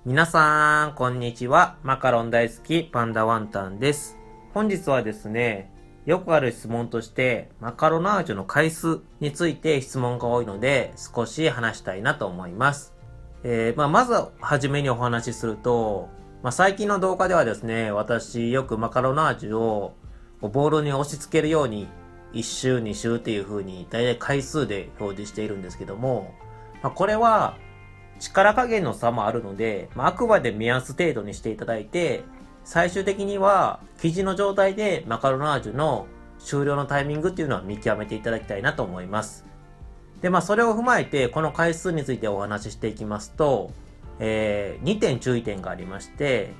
皆さん、こんにちは。マカロン大好きパンダワンタンです。本日はですね、よくある質問として、マカロナージュの回数について質問が多いので、少し話したいなと思います。まずはじめにお話しすると、最近の動画ではですね、私よくマカロナージュをボウルに押し付けるように、1周、2周っていう風に、だいたい回数で表示しているんですけども、これは、力加減の差もあるので、あくまで目安程度にしていただいて、最終的には生地の状態でマカロナージュの終了のタイミングっていうのは見極めていただきたいなと思います。で、それを踏まえてこの回数についてお話ししていきますと、2点注意点がありまして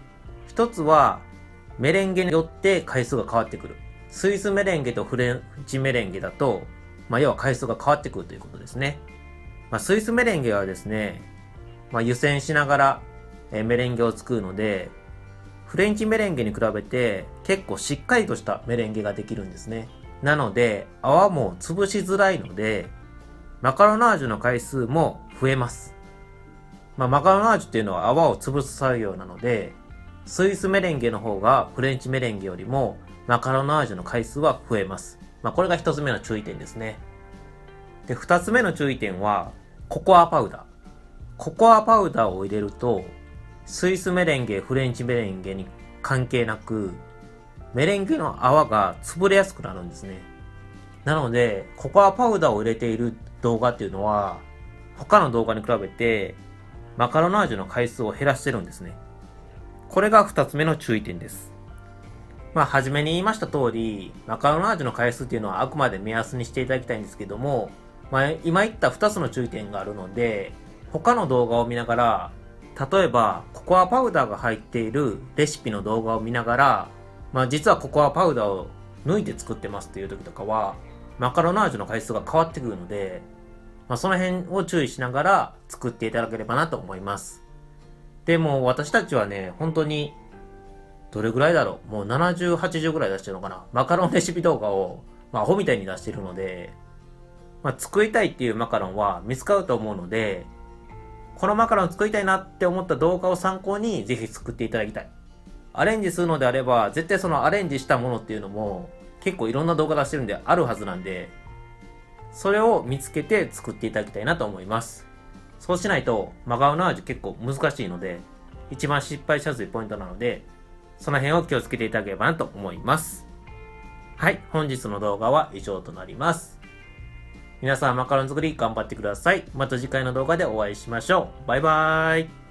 、1つはメレンゲによって回数が変わってくる。スイスメレンゲとフレンチメレンゲだと、要は回数が変わってくるということですね。スイスメレンゲはですね、湯煎しながら、メレンゲを作るので、フレンチメレンゲに比べて結構しっかりとしたメレンゲができるんですね。なので、泡も潰しづらいので、マカロナージュの回数も増えます。マカロナージュっていうのは泡を潰す作業なので、スイスメレンゲの方がフレンチメレンゲよりもマカロナージュの回数は増えます。これが一つ目の注意点ですね。で、二つ目の注意点は、ココアパウダー。ココアパウダーを入れると、スイスメレンゲ、フレンチメレンゲに関係なく、メレンゲの泡が潰れやすくなるんですね。なので、ココアパウダーを入れている動画っていうのは、他の動画に比べて、マカロナージュの回数を減らしてるんですね。これが二つ目の注意点です。はじめに言いました通り、マカロナージュの回数っていうのはあくまで目安にしていただきたいんですけども、今言った二つの注意点があるので、他の動画を見ながら、例えばココアパウダーが入っているレシピの動画を見ながら、実はココアパウダーを抜いて作ってますっていう時とかは、マカロナージュの回数が変わってくるので、その辺を注意しながら作っていただければなと思います。でも私たちはね、本当に、どれぐらいだろう、もう70、80ぐらい出してるのかな。マカロンレシピ動画を、アホみたいに出してるので、作りたいっていうマカロンは見つかると思うので、このマカロン作りたいなって思った動画を参考にぜひ作っていただきたい。アレンジするのであれば、絶対そのアレンジしたものっていうのも結構いろんな動画出してるんであるはずなんで、それを見つけて作っていただきたいなと思います。そうしないとマカロナージュ結構難しいので、一番失敗しやすいポイントなので、その辺を気をつけていただければなと思います。はい、本日の動画は以上となります。皆さんマカロン作り頑張ってください。また次回の動画でお会いしましょう。バイバーイ。